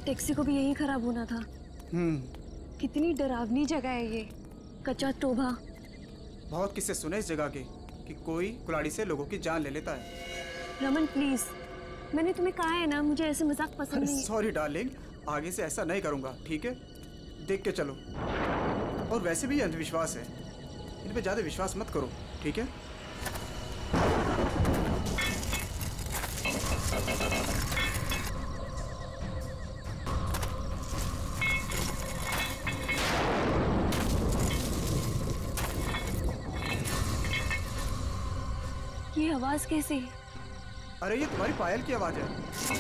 Taxi को भी यही खराब होना था। कितनी डरावनी जगह है ये, कच्चा टोभा। बहुत किस्से सुने इस जगह के कि कोई कुल्हाड़ी से लोगों की जान ले लेता है। रमन प्लीज, मैंने तुम्हें कहा है ना, मुझे ऐसे मजाक पसंद नहीं। सॉरी डार्लिंग, आगे से ऐसा नहीं करूंगा, ठीक है? देख के चलो। और वैसे भी ये अंधविश्वास है, इन पे ज्यादा विश्वास मत करो, ठीक है? ये आवाज कैसी? अरे ये तुम्हारी पायल की आवाज है।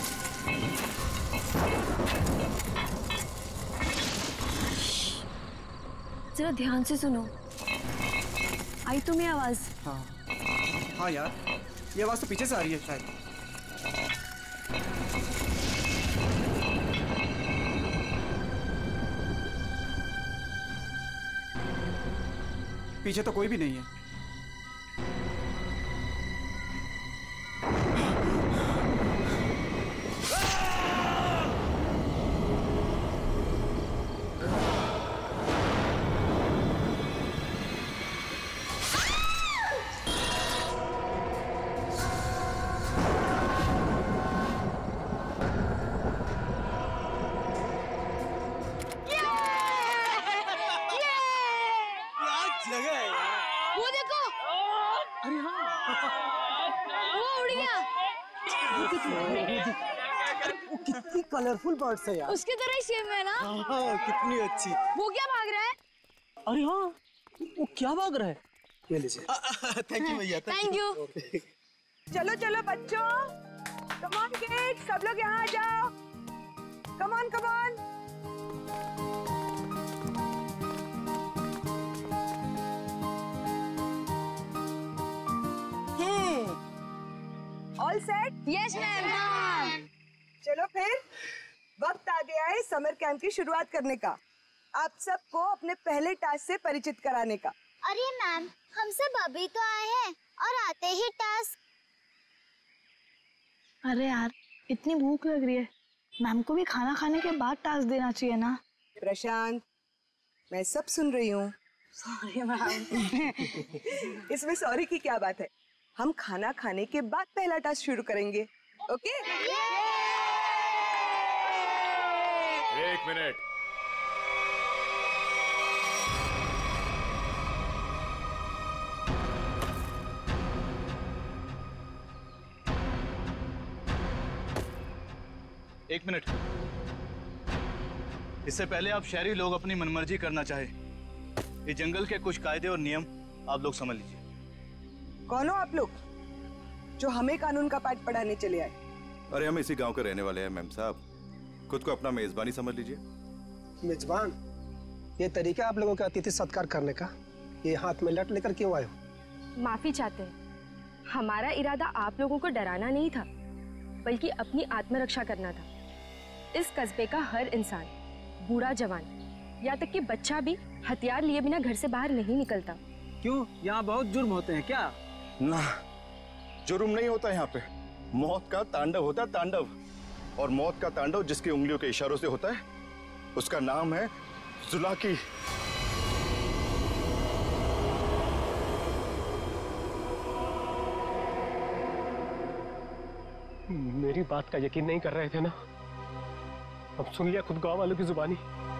जरा ध्यान से सुनो, आई तुम्हें आवाज? हाँ यार, ये आवाज तो पीछे से आ रही है शायद। पीछे तो कोई भी नहीं है। कितनी कलरफुल बर्ड्स है यार। उसकी तरह ही सेम है ना? हाँ, कितनी अच्छी। वो क्या भाग रहा है? अरे हाँ, वो क्या भाग रहा है? ये लीजिए। थैंक यू भैया। Thank you. चलो चलो बच्चों, कम ऑन किड्स, सब लोग यहाँ आ जाओ। Come on come on. All set? Yes ma'am. चलो फिर वक्त आ गया है समर कैंप की शुरुआत करने का। आप सबको अपने पहले टास्क से परिचित कराने का। अरे मैम, हम सब अभी तो आए हैं और आते ही टास्क। अरे यार, इतनी भूख लग रही है, मैम को भी खाना खाने के बाद टास्क देना चाहिए ना। प्रशांत, मैं सब सुन रही हूँ। Sorry ma'am. इसमें सॉरी की क्या बात है? हम खाना खाने के बाद पहला टास्क शुरू करेंगे, ओके? एक मिनट। एक मिनट। इससे पहले आप शहरी लोग अपनी मनमर्जी करना चाहे, ये जंगल के कुछ कायदे और नियम आप लोग समझ लीजिए। कौन हो आप लोग जो हमें कानून का पाठ पढ़ाने चले आए? अरे हम इसी गांव के रहने वाले हैं मैम साहब, खुद को अपना मेजबानी समझ लीजिए। मेजबान? ये तरीका आप लोगों का अतिथि सत्कार करने का, ये हाथ में लट लेकर क्यों आए हो? माफी चाहते हैं, हमारा इरादा आप लोगों को डराना नहीं था, बल्कि अपनी आत्मरक्षा करना था। इस कस्बे का हर इंसान, बूढ़ा जवान, यहाँ तक कि बच्चा भी हथियार लिए बिना घर से बाहर नहीं निकलता। क्यों, यहाँ बहुत जुर्म होते हैं क्या? ना, जुर्म नहीं होता यहाँ पे, मौत का तांडव होता है, तांडव। और मौत का तांडव जिसकी उंगलियों के इशारों से होता है, उसका नाम है जुलाकी। मेरी बात का यकीन नहीं कर रहे थे ना? अब सुन लिया खुद गांव वालों की जुबानी।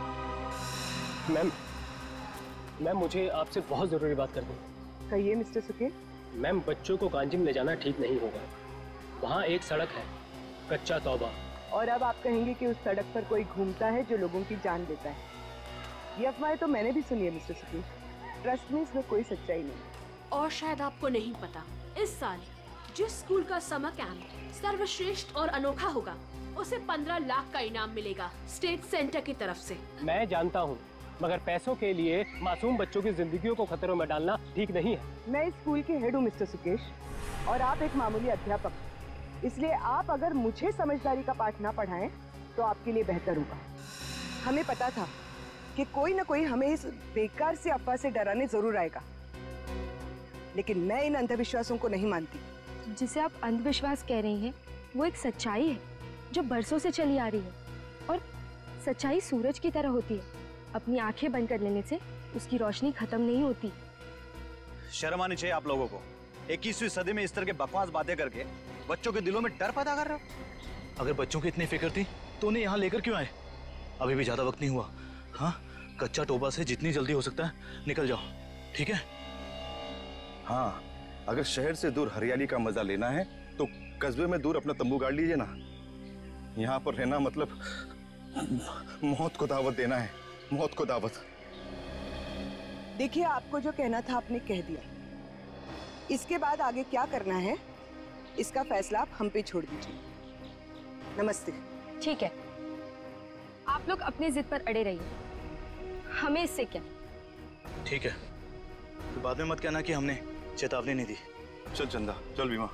मैम मुझे आपसे बहुत जरूरी बात करनी है। कहिए मिस्टर सुके। मैम, बच्चों को कांजिम ले जाना ठीक नहीं होगा। वहाँ एक सड़क है, कच्चा तौबा। और अब आप कहेंगे कि उस सड़क पर कोई घूमता है जो लोगों की जान लेता है। ये अफवाहें तो मैंने भी सुनी है मिस्टर सुके। ट्रस्ट में इसमें कोई सच्चाई नहीं। और शायद आपको नहीं पता, इस साल जिस स्कूल का समर कैंप सर्वश्रेष्ठ और अनोखा होगा, उसे 15 लाख का इनाम मिलेगा स्टेट सेंटर की तरफ से। मैं जानता हूँ, मगर पैसों के लिए मासूम बच्चों की जिंदगियों को खतरों में डालना ठीक नहीं है। मैं इस स्कूल के हेड हूँ मिस्टर सुकेश, और आप एक मामूली अध्यापक, इसलिए आप अगर मुझे समझदारी का पाठ ना पढ़ाएं तो आपके लिए बेहतर होगा। हमें पता था कि कोई ना कोई हमें इस बेकार से अफवाह से डराने जरूर आएगा, लेकिन मैं इन अंधविश्वासों को नहीं मानती। जिसे आप अंधविश्वास कह रही हैं, वो एक सच्चाई है जो बरसों से चली आ रही है, और सच्चाई सूरज की तरह होती है, अपनी आंखें बंद कर लेने से उसकी रोशनी खत्म नहीं होती। शर्म आनी चाहिए आप लोगों को। 21वीं सदी में इस तरह के बकवास बातें करके बच्चों के दिलों में डर पैदा कर रहे हो। अगर बच्चों की इतनी फिक्र थी तो उन्हें यहाँ लेकर क्यों आए? अभी भी ज्यादा वक्त नहीं हुआ। हाँ, कच्चा टोबा से जितनी जल्दी हो सकता है निकल जाओ, ठीक है? हाँ, अगर शहर से दूर हरियाली का मजा लेना है तो कस्बे में दूर अपना तंबू गाड़ लीजिए ना। यहाँ पर रहना मतलब मौत को दावत देना है, मौत को दावत। देखिए, आपको जो कहना था आपने कह दिया। इसके बाद आगे क्या करना है इसका फैसला आप हम पे छोड़ दीजिए। नमस्ते। ठीक है, आप लोग अपनी जिद पर अड़े रहिए, हमें इससे क्या। ठीक है, तो बाद में मत कहना कि हमने चेतावनी नहीं दी। चल चंदा, चल बीमा।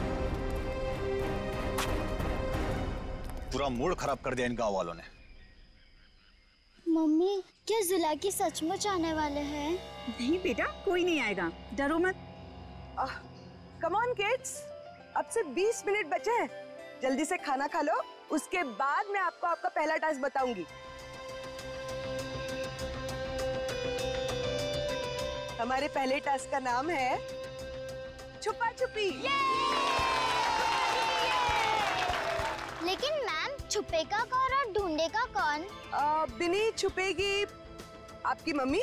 पूरा मूड खराब कर दिया इन गांव वालों ने। मम्मी, क्या जुला की सचमुच आने वाले हैं? नहीं बेटा, कोई नहीं आएगा, डरो मत। कम ऑन किड्स, अब से 20 मिनट बचे हैं। जल्दी से खाना खा लो, उसके बाद मैं आपको आपका पहला टास्क बताऊंगी। हमारे पहले टास्क का नाम है छुपा छुपी। लेकिन मैम, छुपेगा कौन और ढूंढेगा कौन? बिनी छुपेगी आपकी मम्मी।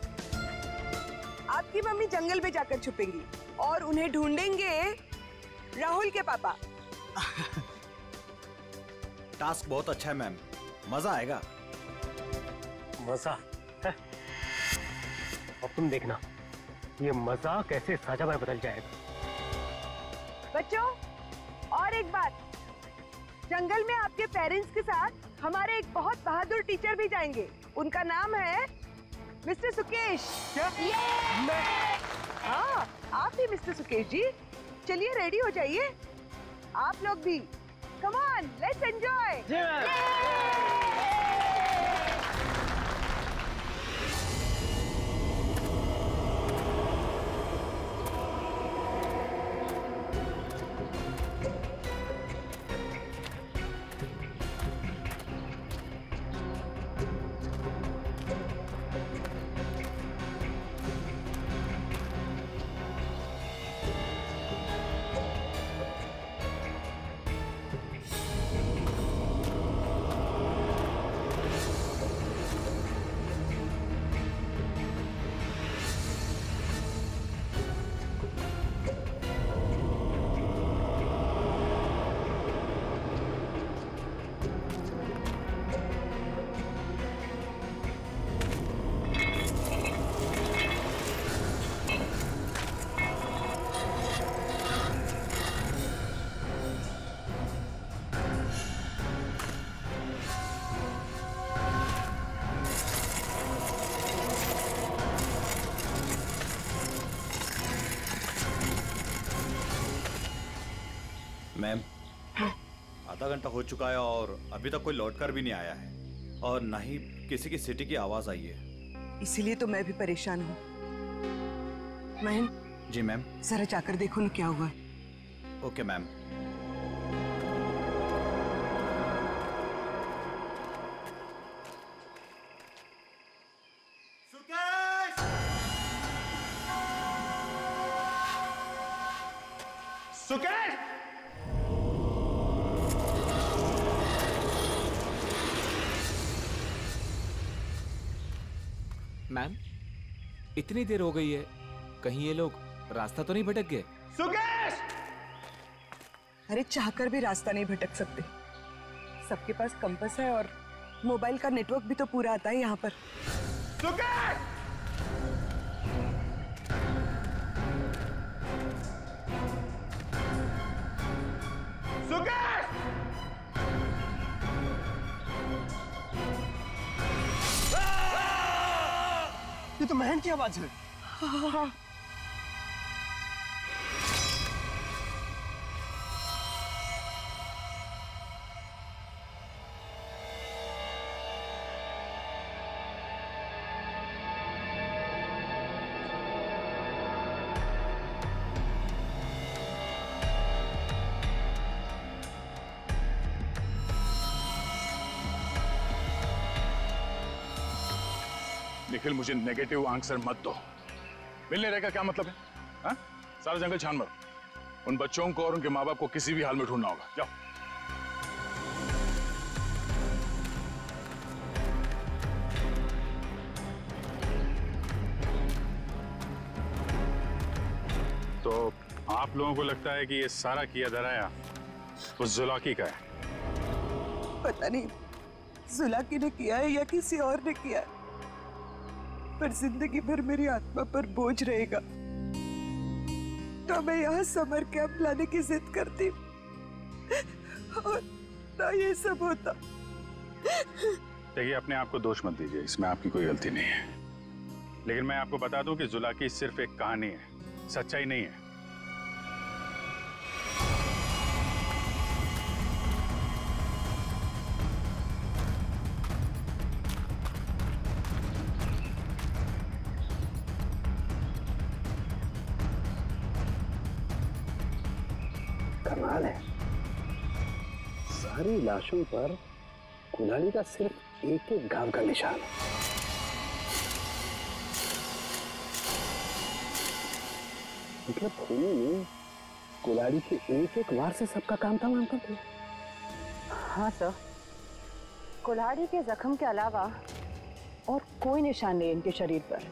आपकी मम्मी जंगल में जाकर छुपेंगी और उन्हें ढूंढेंगे राहुल के पापा। टास्क बहुत अच्छा है मैम, मजा आएगा। मजा है? अब तुम देखना ये मजा कैसे सजा में बदल जाएगा। बच्चों, और एक बात, जंगल में आपके पेरेंट्स के साथ हमारे एक बहुत बहादुर टीचर भी जाएंगे। उनका नाम है मिस्टर सुकेश। क्या? हाँ, आप भी मिस्टर सुकेश जी। चलिए रेडी हो जाइए, आप लोग भी। Come on, let's enjoy. Ma'am, आधा घंटा हो चुका है और अभी तक कोई लौटकर भी नहीं आया है और ना ही किसी की सिटी की आवाज आई है। इसीलिए तो मैं भी परेशान हूँ। महन। जी मैम। जरा जाकर देखो ना क्या हुआ है। Okay ma'am. सुकेश! मैम, इतनी देर हो गई है, कहीं ये लोग रास्ता तो नहीं भटक गए? सुकेश! अरे चाहकर भी रास्ता नहीं भटक सकते। सबके पास कंपास है और मोबाइल का नेटवर्क भी तो पूरा आता है यहाँ पर। सुकेश! सुकेश! ये तो महन की आवाज है। हाँ। निखिल, मुझे नेगेटिव आंसर मत दो। मिलने रहेगा क्या मतलब है? हाँ? सारा जंगल छान मारो। उन बच्चों को और उनके माँ बाप को किसी भी हाल में ढूंढना होगा। जाओ। तो आप लोगों को लगता है कि ये सारा किया धराया उस जुलाकी का है? पता नहीं जुलाकी ने किया है या किसी और ने किया है, पर जिंदगी भर मेरी आत्मा पर बोझ रहेगा। तो मैं यहाँ समर कैंप लाने की जिद करती और ना ये सब होता। देखिए, अपने आप को दोष मत दीजिए, इसमें आपकी कोई गलती नहीं है। लेकिन मैं आपको बता दूं कि जुलाकी सिर्फ एक कहानी है, सच्चाई नहीं है। कमाल है, सारी लाशों पर कुल्हाड़ी का सिर्फ एक एक घाव का निशान है। मतलब खूनी ने कुल्हाड़ी के एक एक वार से सबका काम तमाम कर दिया। हाँ सर, कुल्हाड़ी के जख्म के अलावा और कोई निशान नहीं इनके शरीर पर,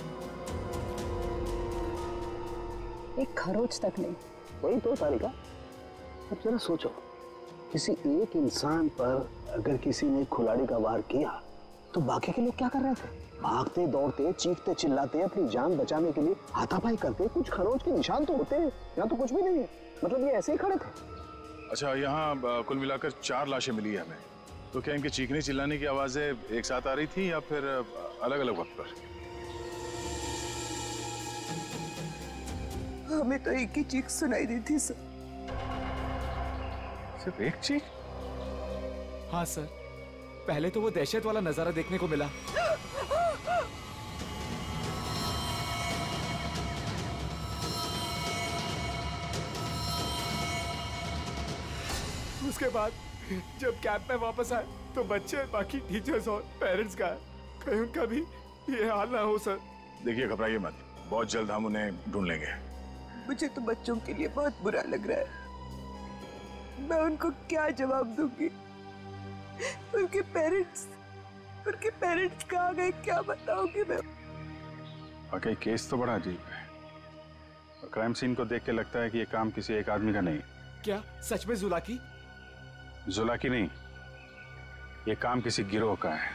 एक खरोच तक नहीं। वही तो तारिका, अब जरा सोचो, किसी एक इंसान पर अगर किसी ने कुल्हाड़ी का वार किया तो बाकी के लोग क्या कर रहे थे? भागते दौड़ते, चीखते चिल्लाते, अपनी जान बचाने के लिए हाथापाई करते। कुछ खरोच के निशान तो होते हैं, यहाँ तो कुछ भी नहीं है। मतलब ये ऐसे ही खड़े थे। अच्छा, यहाँ कुल मिलाकर 4 लाशें मिली है हमें। तो क्या इनके चीखने चिल्लाने की आवाजें एक साथ आ रही थी या फिर अलग अलग वक्त पर? हमें तो एक ही चीख सुनाई दी थी सर। सिर्फ एक चीख? हाँ सर, पहले तो वो दहशत वाला नजारा देखने को मिला। उसके बाद जब कैंप में वापस आए तो बच्चे, बाकी टीचर्स और पेरेंट्स का कहीं उनका भी ये हाल ना हो सर। देखिए, घबराइए मत, बहुत जल्द हम उन्हें ढूंढ लेंगे। मुझे तो बच्चों के लिए बहुत बुरा लग रहा है। मैं उनको क्या जवाब दूंगी? उनके पेरेंट्स कहाँ गए, क्या बताऊंगी मैं? वाकई केस तो बड़ा अजीब है। क्राइम सीन को देख के लगता है कि ये काम किसी एक आदमी का नहीं। क्या सच में जुलाकी? जुलाकी नहीं, ये काम किसी गिरोह का है।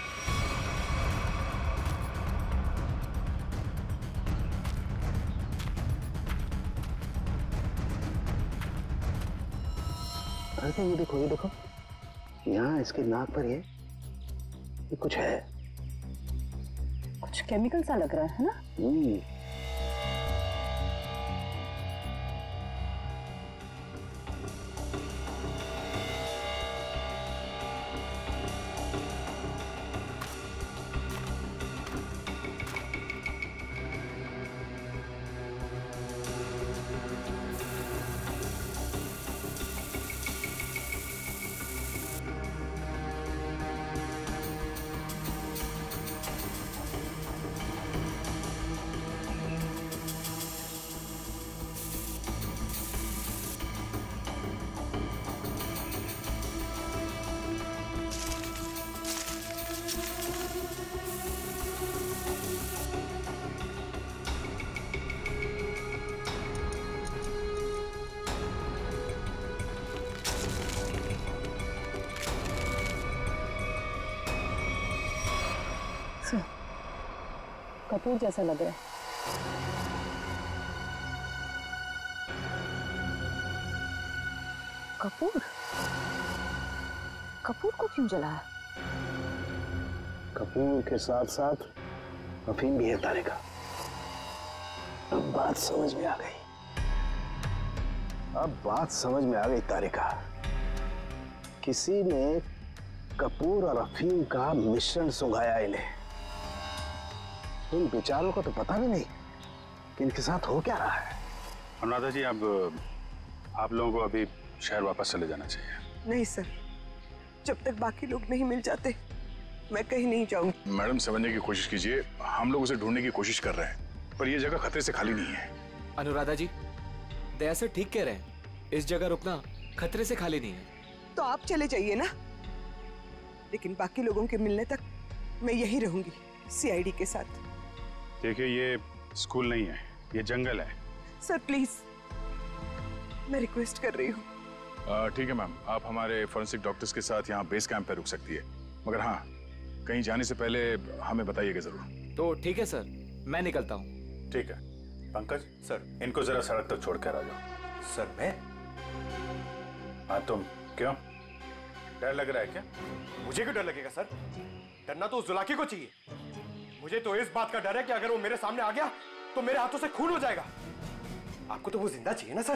अरे ये देखो, ये देखो, यहाँ इसके नाक पर ये कुछ है। कुछ केमिकल सा लग रहा है ना? कपूर जैसा लग रहा है। कपूर? कपूर को क्यों जलाया? कपूर के साथ साथ अफीम भी है तारिका। अब बात समझ में आ गई। तारिका, किसी ने कपूर और अफीम का मिश्रण सुंघाया इन्हें। इन बेचारों को तो पता भी नहीं कि इनके साथ हो क्या रहा है। अनुराधा जी, आप लोगों को अभी शहर वापस चले जाना चाहिए। नहीं सर, जब तक बाकी लोग नहीं मिल जाते मैं कहीं नहीं जाऊंगी। मैडम समझने की कोशिश कीजिए, हम लोग उसे ढूंढने की कोशिश कर रहे हैं, पर यह जगह खतरे से खाली नहीं है। अनुराधा जी, दया सर ठीक कह रहे हैं, इस जगह रुकना खतरे से खाली नहीं है। तो आप चले जाइए ना, लेकिन बाकी लोगों के मिलने तक मैं यहीं रहूंगी सीआईडी के साथ। देखिए, ये स्कूल नहीं है, ये जंगल है। सर प्लीज, मैं रिक्वेस्ट कर रही हूँ। ठीक है मैम, आप हमारे फॉरेंसिक डॉक्टर्स के साथ यहाँ बेस कैंप पे रुक सकती है, मगर हाँ, कहीं जाने से पहले हमें बताइएगा जरूर। तो ठीक है सर, मैं निकलता हूँ। ठीक है। पंकज सर, इनको जरा सड़क तक छोड़ कर आ जाओ। सर मैं? हाँ तुम, क्यों डर लग रहा है क्या? मुझे क्यों डर लगेगा सर? डरना तो उस जुलाकी को चाहिए। मुझे तो इस बात का डर है कि अगर वो मेरे सामने आ गया तो मेरे हाथों से खून हो जाएगा। आपको तो वो जिंदा चाहिए ना सर?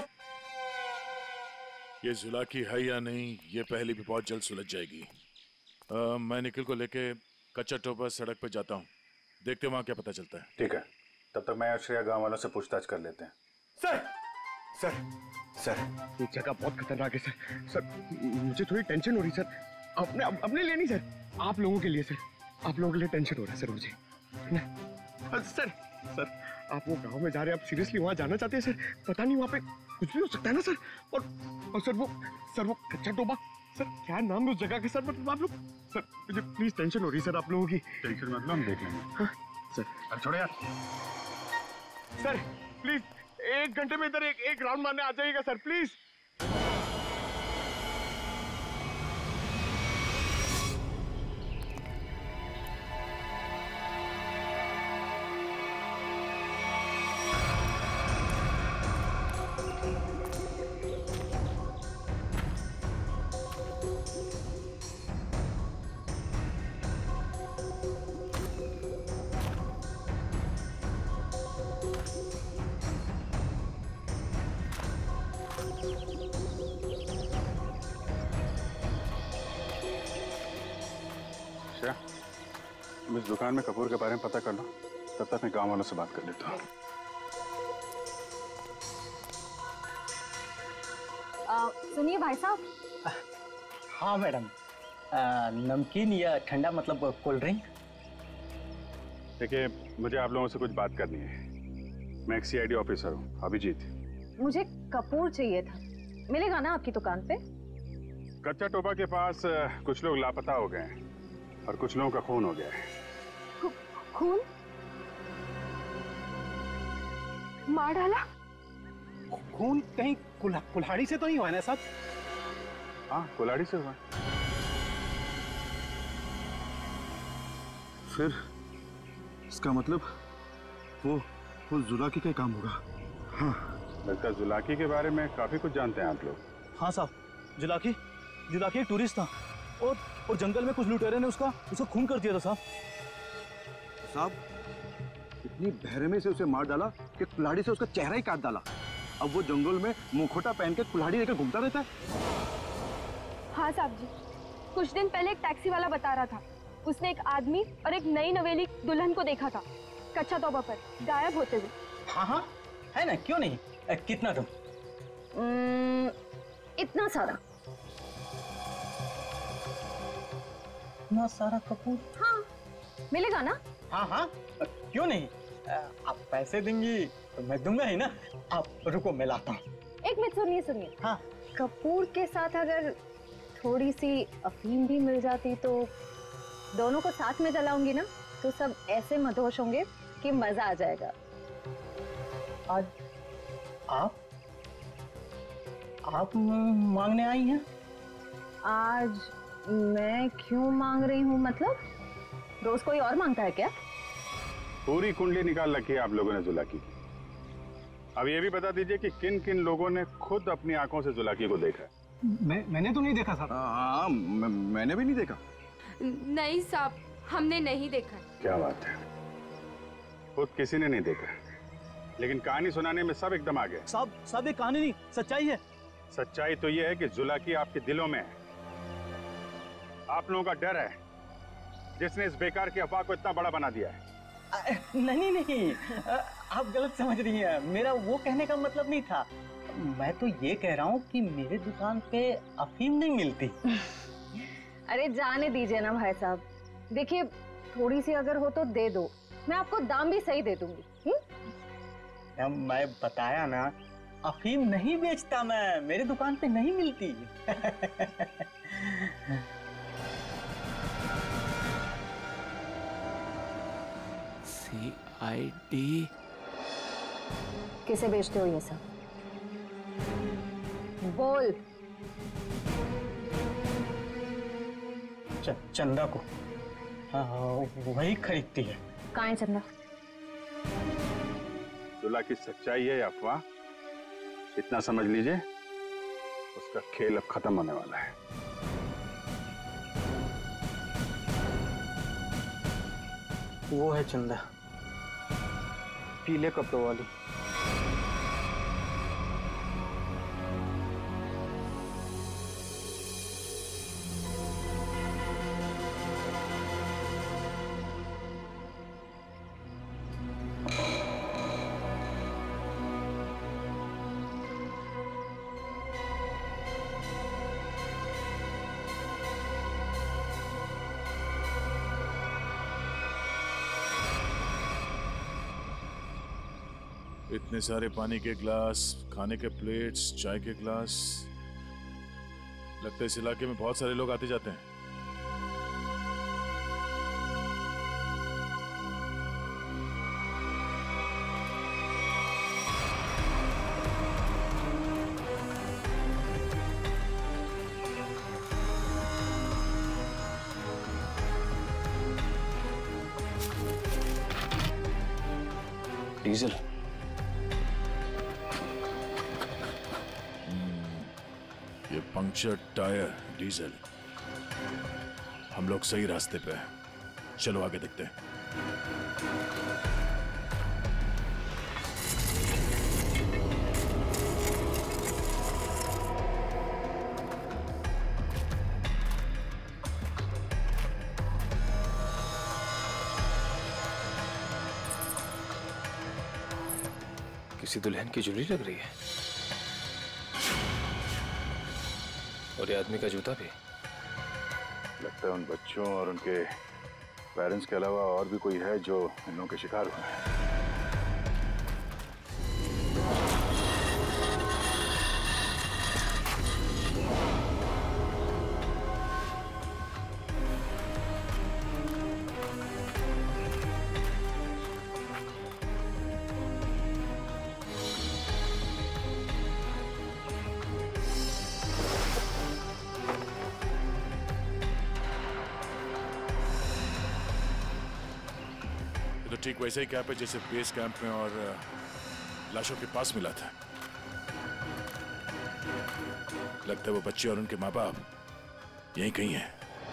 ये जुलाकी है या नहीं, ये पहले भी बहुत जल्द सुलझ जाएगी। मैं निखिल को लेके कच्चा टोपा सड़क पे जाता हूँ, देखते वहाँ क्या पता चलता है। ठीक है, तब तक मैं आश्रया गांव वालों से पूछताछ कर लेते हैं। सर सर सर, ये जगह बहुत खतरनाक है सर। सर मुझे थोड़ी टेंशन हो रही सर, अपने लिए नहीं सर, आप लोगों के लिए सर। आप लोगों के लिए टेंशन हो रहा है सर मुझे। सर सर, आप वो गांव में जा रहे हैं, आप सीरियसली वहां जाना चाहते हैं सर? पता नहीं वहां पे कुछ भी हो सकता है ना सर। और सर वो कच्चा टोबा, सर क्या नाम है उस जगह के सर? मतलब आप लोग सर, मुझे प्लीज टेंशन हो रही है सर आप लोगों की। टेंशन मतलब हम देख लेंगे। हाँ सर। अब छोड़ो यार। सर प्लीज 1 घंटे में इधर एक राउंड मारने आ जाइएगा सर प्लीज। इस दुकान में कपूर के बारे में पता कर लो, तब तक मैं गांव वालों से बात कर लेता हूँ। सुनिए भाई साहब। हाँ मैडम, नमकीन या ठंडा मतलब कोल्ड ड्रिंक? देखिए, मुझे आप लोगों से कुछ बात करनी है। मैं एक सीआईडी ऑफिसर हूँ, अभिजीत। मुझे कपूर चाहिए था, मिलेगा ना आपकी दुकान पे? कच्चा टोपा के पास कुछ लोग लापता हो गए हैं और कुछ लोगों का खून हो गया है। खून? मार डाला? खून कहीं कुल्हाड़ी से तो नहीं हुआ ना साहब? हाँ, कुल्हाड़ी से हुआ। फिर इसका मतलब वो जुलाकी का काम होगा। हाँ, लगता है जुलाकी के बारे में काफी कुछ जानते हैं आप लोग। हाँ साहब, जुलाकी एक टूरिस्ट था और जंगल में कुछ लुटेरे ने उसका खून कर दिया था साहब, इतनी बहरमी से उसे मार डाला कि कुल्हाड़ी से उसका चेहरा ही काट डाला। अब वो जंगल में मुखौटा पहन के कुल्हाड़ी लेकर घूमता रहता है। हाँ साहब जी, कुछ दिन पहले एक टैक्सी वाला बता रहा था, उसने एक आदमी और एक नई नवेली दुल्हन को देखा था कच्चा तोबा पर गायब होते हुए। हाँ, है ना, क्यों नहीं? कितना तुम? इतना सारा। इतना सारा कपूर? हाँ, मिलेगा ना? हाँ, क्यों नहीं? आप पैसे देंगी तो मैं दूंगा ही ना। आप रुको, मैं लाता हूँ। एक मिनट, सुनिए। हाँ, कपूर के साथ अगर थोड़ी सी अफीम भी मिल जाती तो दोनों को साथ में जलाऊंगी ना, तो सब ऐसे मदहोश होंगे कि मजा आ जाएगा। आज आप मांगने आई हैं? आज मैं क्यों मांग रही हूँ? मतलब रोज कोई और मांगता है क्या? पूरी कुंडली निकाल रखी है आप लोगों ने जुलाकी की। अब ये भी बता दीजिए कि किन किन लोगों ने खुद अपनी आंखों से जुलाकी को देखा है? मैंने तो नहीं देखा साहब। हाँ, मैंने भी नहीं देखा। नहीं साहब, हमने नहीं देखा। क्या बात है, खुद किसी ने नहीं देखा, लेकिन कहानी सुनाने में सब एकदम आ गए। साहब ये कहानी नहीं, सच्चाई है। सच्चाई तो ये है कि जुलाकी आपके दिलों में है। आप लोगों का डर है जिसने इस बेकार की अफवाह को इतना बड़ा बना दिया है। नहीं, आप गलत समझ रही हैं। मेरा वो कहने का मतलब नहीं था। मैं तो ये कह रहा हूँ कि मेरे दुकान पे अफीम नहीं मिलती। अरे जाने दीजिए ना भाई साहब, देखिए थोड़ी सी अगर हो तो दे दो, मैं आपको दाम भी सही दे दूंगी। मैं बताया ना, अफीम नहीं बेचता मैं, मेरे दुकान पे नहीं मिलती। CID किसे बेचते हो ये सब? बोल। चंदा को। हाँ, वही खरीदती है। कहाँ है चंदा? सुलह की सच्चाई है अफवाह, इतना समझ लीजिए, उसका खेल अब खत्म होने वाला है। वो है चंदा, पीले कपड़ों वाली। इतने सारे पानी के ग्लास, खाने के प्लेट्स, चाय के ग्लास, लगता है इस इलाके में बहुत सारे लोग आते जाते हैं। डीजल। ये पंक्चर टायर डीजल। हम लोग सही रास्ते पे हैं, चलो आगे देखते हैं। किसी दुल्हन की ज्वेलरी लग रही है, और ये आदमी का जूता भी। लगता है उन बच्चों और उनके पेरेंट्स के अलावा और भी कोई है जो इन लोगों के शिकार हुए हैं। ठीक वैसे ही कैंप है जैसे बेस कैंप में और लाशों के पास मिला था। लगता है वो बच्चे और उनके माँ बाप यहीं कहीं हैं।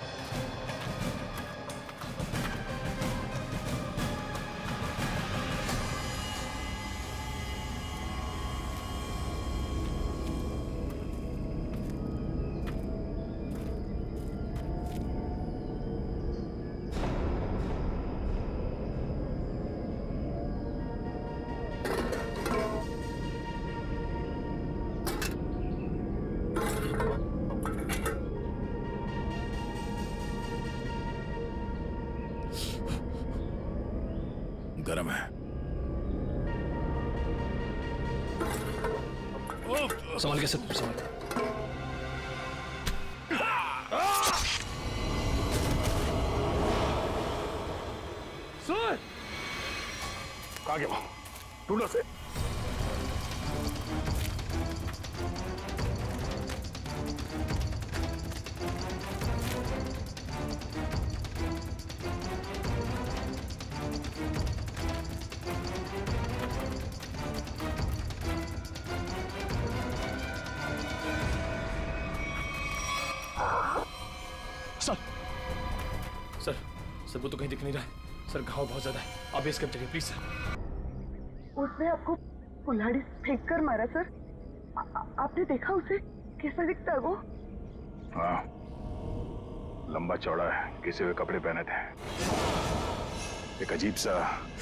गरम है। संभाल के सब संभाल। सर कहाँ गया? ढूंढो से। सर वो तो कहीं दिख नहीं रहा है सर, घाव बहुत ज्यादा है, आप बेस कैंप चलिए प्लीज सर। उसने आपको कुल्हाड़ी फेंक कर मारा सर? आपने देखा उसे? कैसा दिखता है वो? हाँ, लंबा चौड़ा है, घिसे हुए कपड़े पहने थे, एक अजीब सा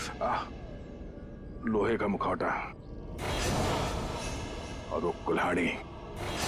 लोहे का मुखौटा और वो कुल्हाड़ी।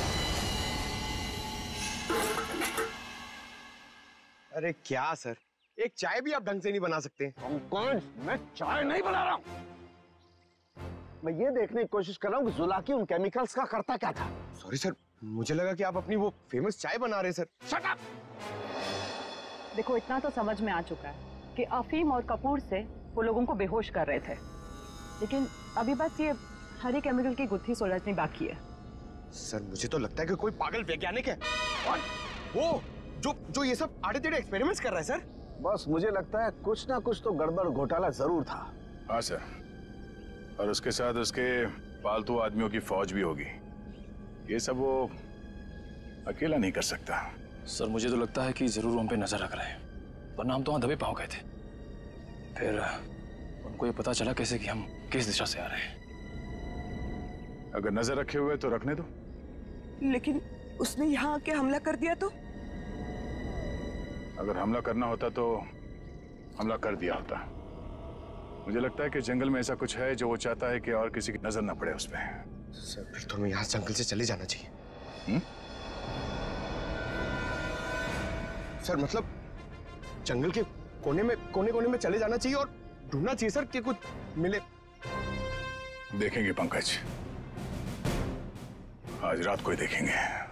अरे क्या सर, एक चाय भी आप ढंग से नहीं बना सकते। पंकज, मैं चाय नहीं बना रहा हूँ। मैं ये देखने की कोशिश कर रहा हूँ कि जुलाकी उन केमिकल्स का करता क्या था। सॉरी सर, मुझे लगा कि आप अपनी वो फेमस चाय बना रहे हैं सर। Shut up! देखो, इतना तो समझ में आ चुका है कि अफीम और कपूर से वो लोगों को बेहोश कर रहे थे, लेकिन अभी बस ये हरी केमिकल की गुत्थी सुलझनी बाकी है। सर मुझे तो लगता है कि कोई पागल वैज्ञानिक है और वो जो ये सब आड़े टेढ़े एक्सपेरिमेंट्स कर रहा है सर। बस मुझे लगता है कुछ ना कुछ तो गड़बड़ घोटाला जरूर था। हाँ सर, और उसके साथ उसके पालतू आदमियों की फौज भी होगी। ये सब वो अकेला नहीं कर सकता। सर मुझे तो लगता है कि जरूर हम पे नजर रख रहे हैं, वरना हम तो वहां दबे पांव गए थे। फिर उनको ये पता चला कैसे कि हम किस दिशा से आ रहे हैं। अगर नजर रखे हुए तो रखने दो। लेकिन उसने यहाँ आके हमला कर दिया तो? अगर हमला करना होता तो हमला कर दिया होता। मुझे लगता है कि जंगल में ऐसा कुछ है जो वो चाहता है कि और किसी की नजर ना पड़े उस पर। सर फिर तो हमें यहाँ जंगल से चले जाना चाहिए। सर मतलब जंगल के कोने में चले जाना चाहिए और ढूंढना चाहिए सर कि कुछ मिले। देखेंगे पंकज, आज रात को ही देखेंगे।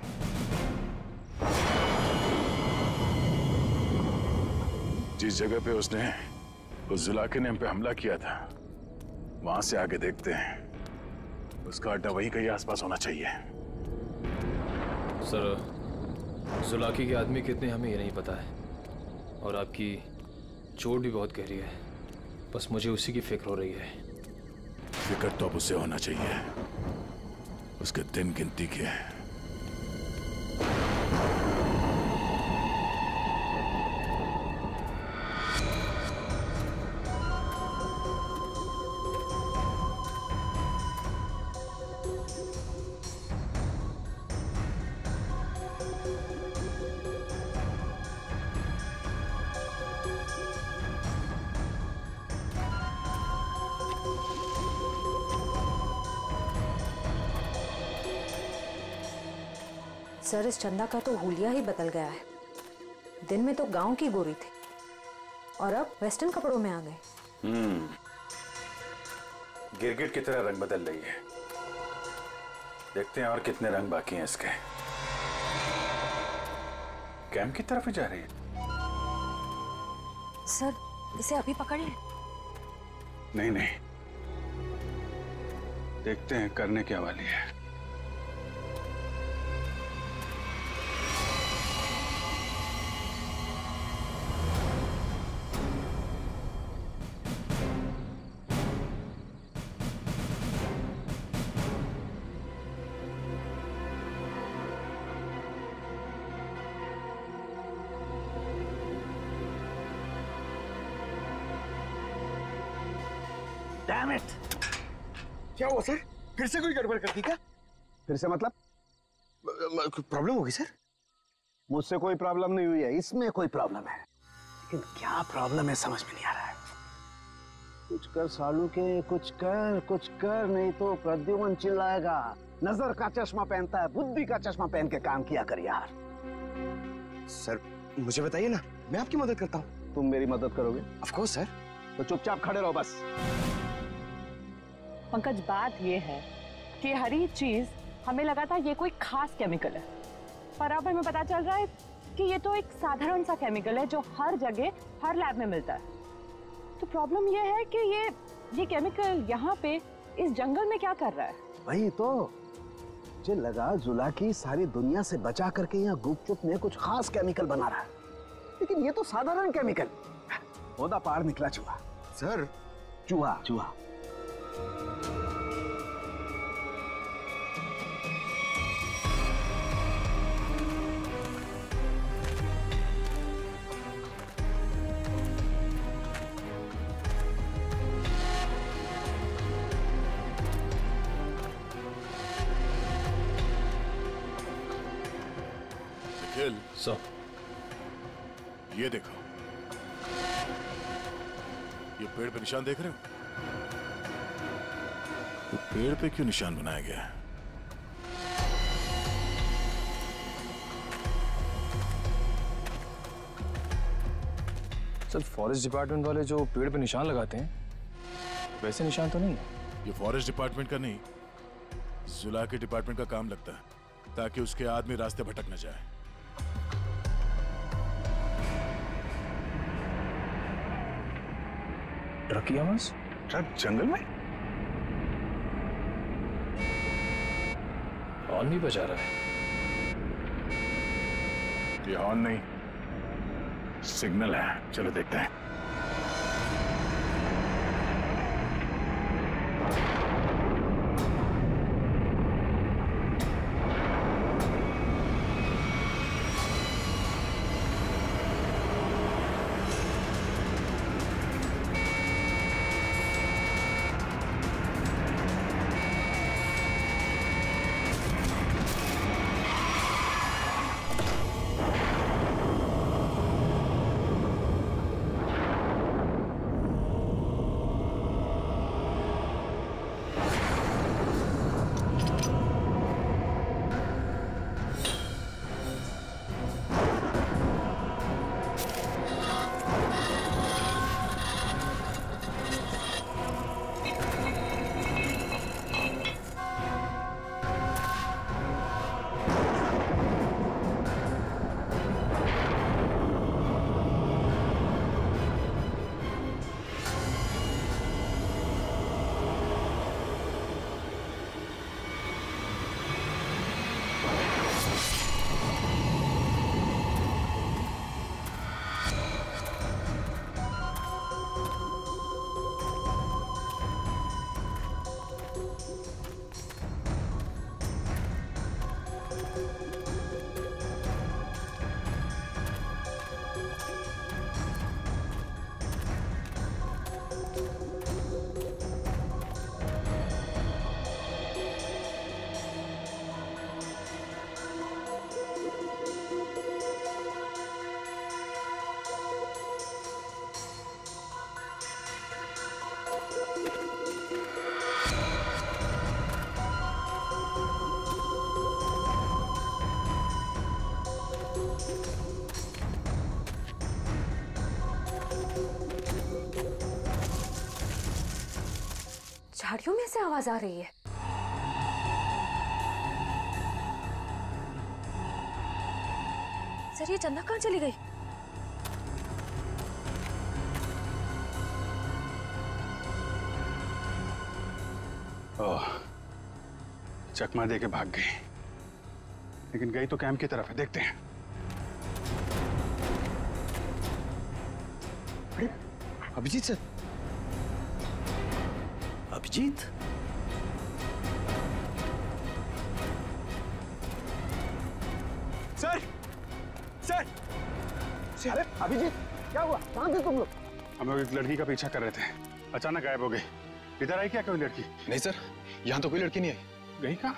जिस जगह पे उसने उस जुलाके ने हम पे हमला किया था, वहां से आगे देखते हैं। उसका अड्डा वहीं कहीं आसपास होना चाहिए। सर जुलाकी के आदमी कितने हमें ये नहीं पता है, और आपकी चोट भी बहुत गहरी है। बस मुझे उसी की फिक्र हो रही है। फिक्र तो अब उसे होना चाहिए, उसके दिन गिनती के। सर इस चंदा का तो हुलिया ही बदल गया है। दिन में तो गांव की गोरी थी और अब वेस्टर्न कपड़ों में आ गए। गिरगिट की तरह रंग बदल रही है। देखते हैं और कितने रंग बाकी हैं इसके। कैंप की तरफ ही जा रही है। सर इसे अभी पकड़िए। नहीं नहीं, देखते हैं करने क्या वाली है। Damn it! क्या हुआ सर? फिर से कोई गड़बड़ कर दी क्या? फिर से मतलब? प्रॉब्लम होगी सर? मुझसे कोई प्रॉब्लम नहीं हुई है, इसमें कोई प्रॉब्लम है। लेकिन क्या प्रॉब्लम है समझ में नहीं आ रहा है। कुछ कर सालू के, कुछ कर नहीं तो प्रद्युमन चिल्लाएगा। नजर का चश्मा पहनता है, बुद्धि का चश्मा पहन के काम किया कर यार। सर मुझे बताइए ना, मैं आपकी मदद करता हूँ। तुम मेरी मदद करोगे? Of course sir. तो चुपचाप खड़े रहो बस। पंकज, बात ये है कि हर एक चीज हमें लगा था ये कोई खास केमिकल है, पर अब हमें पता चल रहा है कि ये तो एक साधारण सा केमिकल है जो हर जगह हर लैब में मिलता है। तो प्रॉब्लम ये है कि ये केमिकल यहाँ पे इस जंगल में क्या कर रहा है? वही तो मुझे लगा जुलाकी सारी दुनिया से बचा करके यहाँ गुपचुप में कुछ खास केमिकल बना रहा है, लेकिन ये तो साधारण केमिकल। ओदा पार निकला चूहा। सर चूहा चूहा। निखिल, सर ये देखो, ये पेड़ पे निशान देख रहे हो? तो पेड़ पे क्यों निशान बनाया गया है? सर फॉरेस्ट डिपार्टमेंट वाले जो पेड़ पे निशान लगाते हैं वैसे निशान तो नहीं है। ये फॉरेस्ट डिपार्टमेंट का नहीं, जुला के डिपार्टमेंट का काम लगता है, ताकि उसके आदमी रास्ते भटक न जाए। ट्रक की आवाज? ट्रक जंगल में? हॉर्न भी बजा रहा है। ये हॉर्न नहीं, सिग्नल है। चलो देखते हैं। झाड़ियों में से आवाज आ रही है। सर ये चंदा कहाँ चली गई? ओह, चकमा दे के भाग गई, लेकिन गई तो कैंप की तरफ है। देखते हैं। Abhijeet sir. Abhijeet? Sir sir अरे अभिजीत क्या हुआ? कहाँ थे तुम लोग? हम लोग एक लड़की का पीछा कर रहे थे, अचानक गायब हो गई। इधर आई क्या कोई लड़की? नहीं सर, यहाँ तो कोई लड़की नहीं आई। गई कहाँ?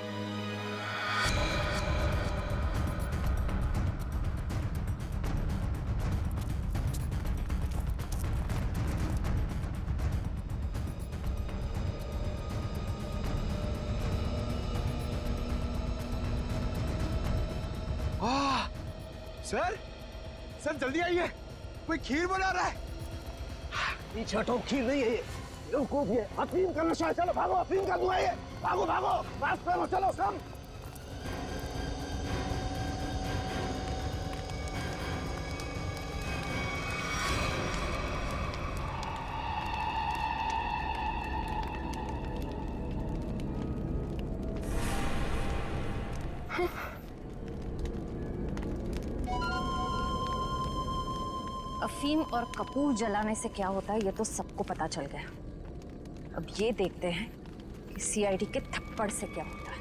सर सर जल्दी आइए, कोई खीर बना रहा है। पीछे हटो, खीर नहीं है ये, बेवकूफ ये अफीम का नशा है। चलो भागो, अफीम का धुआं है। भागो भागो, बात करो, चलो सब। अफीम और कपूर जलाने से क्या होता है ये तो सबको पता चल गया। अब ये देखते हैं कि सीआईडी के थप्पड़ से क्या होता है।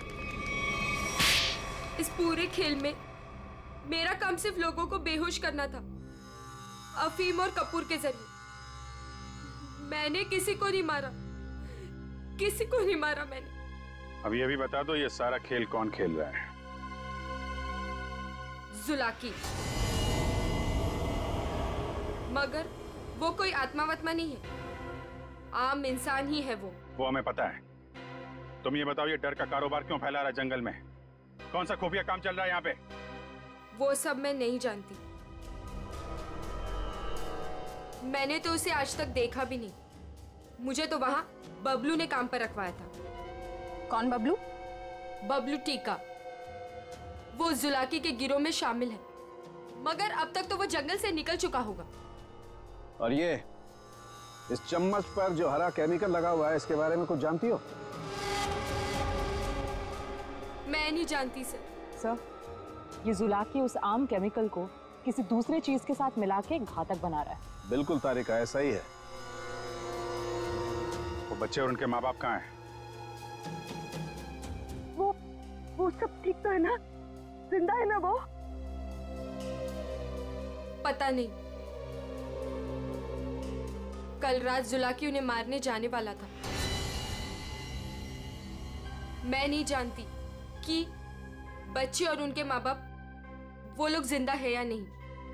इस पूरे खेल में मेरा काम सिर्फ लोगों को बेहोश करना था, अफीम और कपूर के जरिए। मैंने किसी को नहीं मारा, किसी को नहीं मारा मैंने। अब ये भी बता दो, ये सारा खेल कौन खेल रहा है? जुलाकी। मगर वो कोई आत्मा वात्मा नहीं है, आम इंसान ही है वो हमें पता है। तुम ये बताओ, ये डर का कारोबार क्यों फैला रहा है जंगल में? कौन सा खुफिया काम चल रहा है यहाँ पे? वो सब मैं नहीं जानती। मैंने तो उसे आज तक देखा भी नहीं। मुझे तो वहाँ बबलू ने काम पर रखवाया था। कौन बबलू? बबलू टीका। वो जुलाकी के गिरोह में शामिल है, मगर अब तक तो वो जंगल से निकल चुका होगा। और ये इस चम्मच पर जो हरा केमिकल लगा हुआ है, इसके बारे में कुछ जानती हो? मैं नहीं जानती सर। सर, ये जुलाकी उस आम केमिकल को किसी दूसरे चीज के साथ मिला के घातक बना रहा है। बिल्कुल तारिका, ऐसा ही है। वो बच्चे और उनके माँ बाप कहाँ हैं? वो सब ठीक तो है ना? जिंदा है ना वो? पता नहीं। कल रात जुलाकी उन्हें मारने जाने वाला था। मैं नहीं जानती कि बच्चे और उनके माँ बाप वो लोग जिंदा है या नहीं।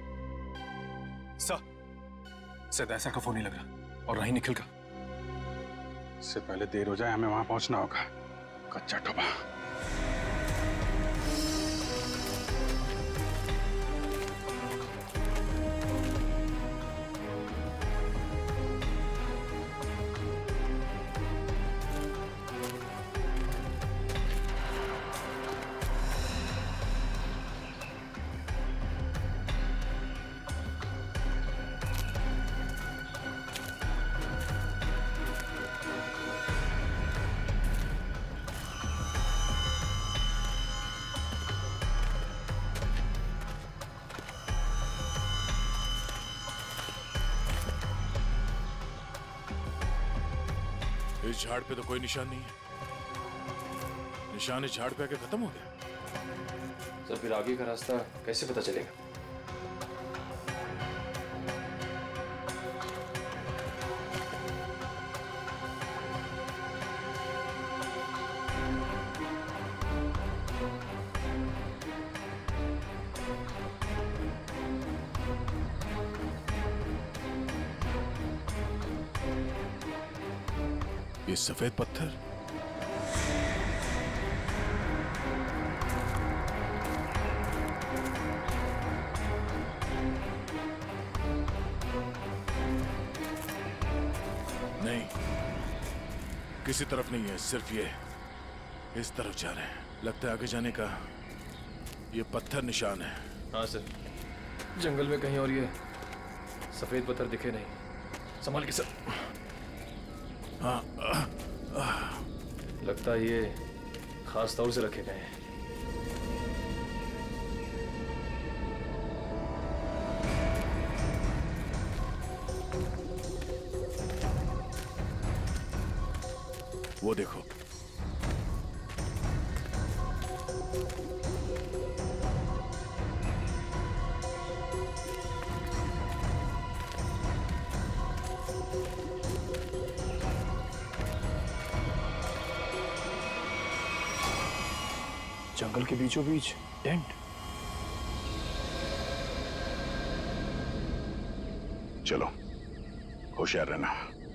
शायद ऐसा का फोन नहीं लग रहा, और नहीं निखिल का। इससे पहले देर हो जाए, हमें वहां पहुंचना होगा। कच्चा टोबा। इस झाड़ पे तो कोई निशान नहीं है। निशान इस झाड़ पे आके खत्म हो गया। सर, फिर आगे का रास्ता कैसे पता चलेगा? ये सफेद पत्थर, नहीं, किसी तरफ नहीं है, सिर्फ ये इस तरफ जा रहे हैं। लगता है आगे जाने का ये पत्थर निशान है। हाँ सर, जंगल में कहीं और ये सफेद पत्थर दिखे नहीं। संभाल के सर। हाँ, लगता है ये खास तौर से रखे गए हैं। वो देखो, जंगल के बीचों बीच टेंट। चलो, होशियार रहना।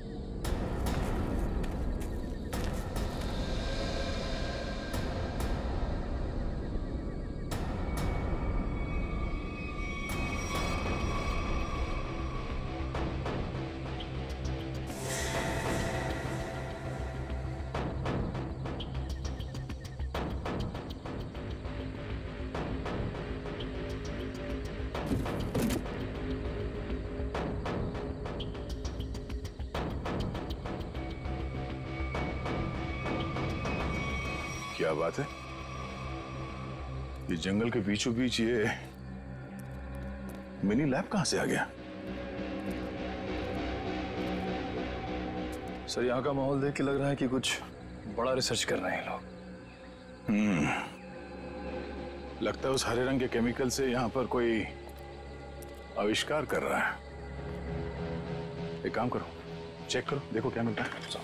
क्या बात है? ये जंगल के बीचों बीच ये मिनी लैब कहां से आ गया? सर, यहाँ का माहौल देख के लग रहा है कि कुछ बड़ा रिसर्च कर रहे हैं लोग। लगता है उस हरे रंग के केमिकल से यहाँ पर कोई आविष्कार कर रहा है। एक काम करो, चेक करो, देखो क्या मिलता है।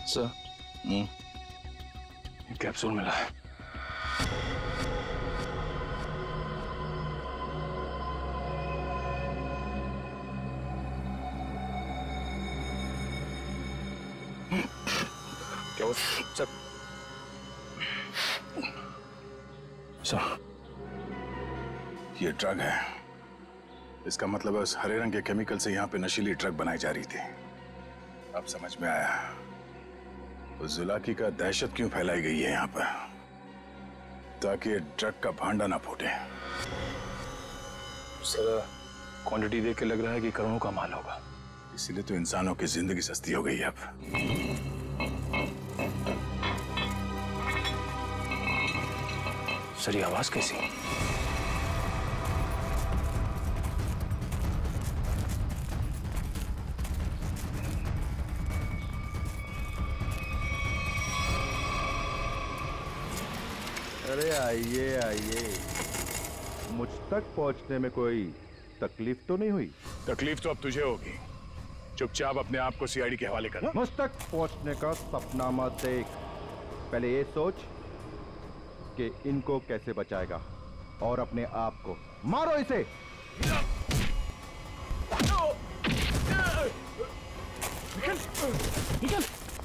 सर, कैप्सूल मिला है। क्या सर? सर, ये ड्रग है। इसका मतलब है उस हरे रंग के केमिकल से यहाँ पे नशीली ड्रग बनाई जा रही थी। अब समझ में आया उस जुलाकी का दहशत क्यों फैलाई गई है यहाँ पर, ताकि ये ड्रग का भांडा ना फूटे। सर, क्वांटिटी देख के लग रहा है कि करोड़ों का माल होगा। इसीलिए तो इंसानों की जिंदगी सस्ती हो गई है अब। सर, ये आवाज कैसी? अरे आइए आइए, मुझ तक पहुंचने में कोई तकलीफ तो नहीं हुई? तकलीफ तो अब तुझे होगी। चुपचाप अपने आप को सीआईडी के हवाले कर। मुझ तक पहुंचने का सपना मत देख, पहले ये सोच कि इनको कैसे बचाएगा, और अपने आप को मारो इसे। निकल, निकल।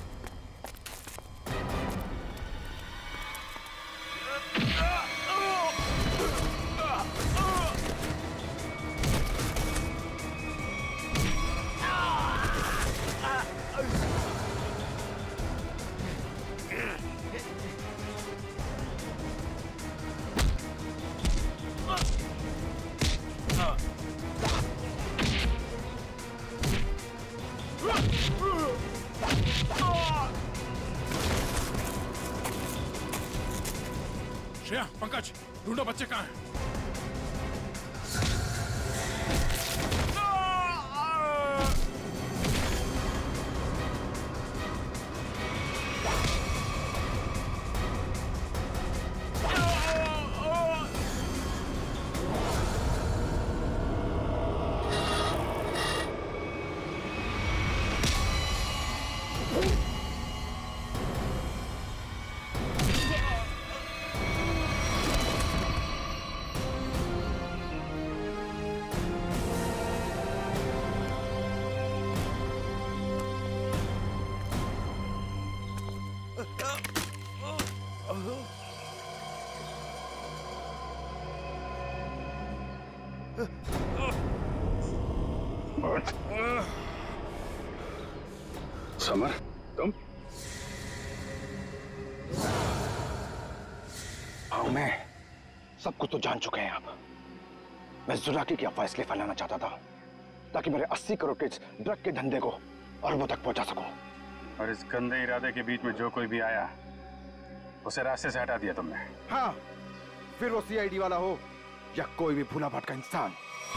श्रेया, पंकज, ढूंढो बच्चे कहाँ हैं। समर, तुम? हाँ, मैं सब कुछ तो जान चुके हैं आप। मैं जुलाकी की अफवाह इसलिए फैलाना चाहता था ताकि मेरे 80 करोड़ के ड्रग के धंधे को अरबों तक पहुंचा सकूं। और इस गंदे इरादे के बीच में जो कोई भी आया, उसे रास्ते से हटा दिया तुमने। हाँ, फिर वो सीआईडी वाला हो या कोई भी भूला भटका इंसान।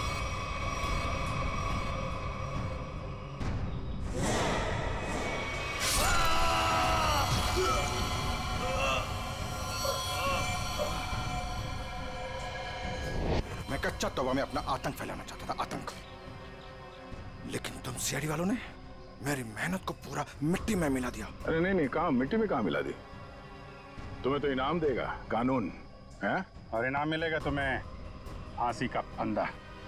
मैं कच्चा तवा में अपना आतंक फैलाना चाहता था, आतंक। लेकिन तुम सीआईडी वालों ने मेरी मेहनत को पूरा मिट्टी में मिला दिया। अरे नहीं, कहाँ मिट्टी में कहाँ मिला दी? तुम्हें तो इनाम देगा कानून, है? और इनाम मिलेगा तुम्हें फांसी का फंदा।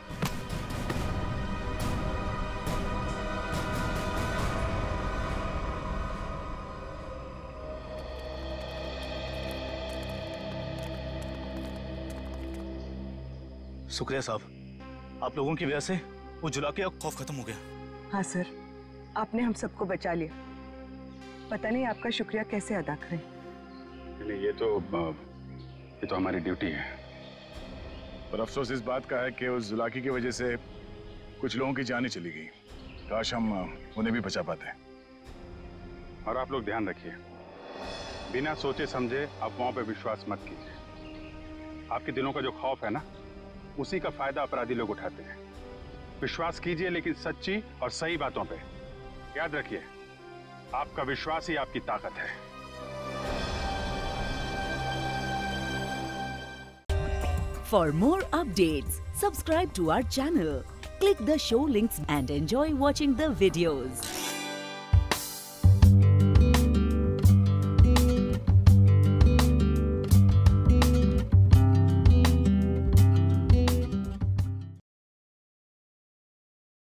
शुक्रिया साहब, आप लोगों की वजह से वो जुलाकी का खौफ खत्म हो गया। हाँ सर, आपने हम सबको बचा लिया। पता नहीं आपका शुक्रिया कैसे अदा करें। नहीं, ये तो हमारी ड्यूटी है। पर अफसोस इस बात का है कि उस जुलाकी की वजह से कुछ लोगों की जानें चली गई। काश हम उन्हें भी बचा पाते। और आप लोग ध्यान रखिए, बिना सोचे समझे अफवाहों पे विश्वास मत कीजिए। आपके दिलों का जो खौफ है ना, उसी का फायदा अपराधी लोग उठाते हैं। विश्वास कीजिए, लेकिन सच्ची और सही बातों पे। याद रखिए, आपका विश्वास ही आपकी ताकत है। For more updates, subscribe to our channel, click the show links and enjoy watching the videos.